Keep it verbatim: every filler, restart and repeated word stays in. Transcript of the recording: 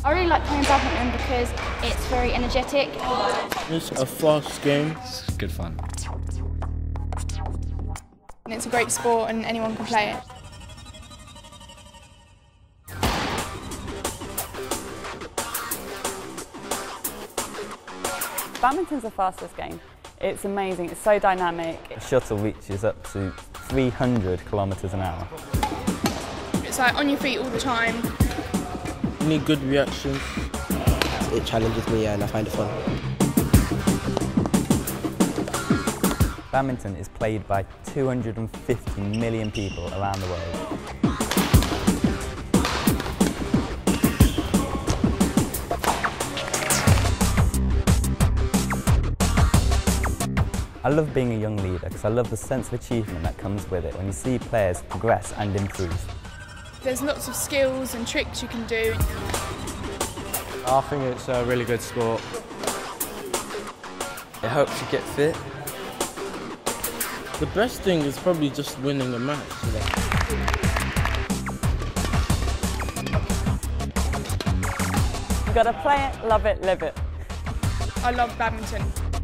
I really like playing badminton because it's very energetic. It's a fast game. It's good fun. And it's a great sport and anyone can play it. Badminton's the fastest game. It's amazing, it's so dynamic. The shuttle reaches up to three hundred kilometres an hour. It's like on your feet all the time. You need good reactions. It challenges me and I find it fun. Badminton is played by two hundred fifty million people around the world. I love being a young leader because I love the sense of achievement that comes with it when you see players progress and improve. There's lots of skills and tricks you can do. I think it's a really good sport. It helps you get fit. The best thing is probably just winning a match. You've got to play it, love it, live it. I love badminton.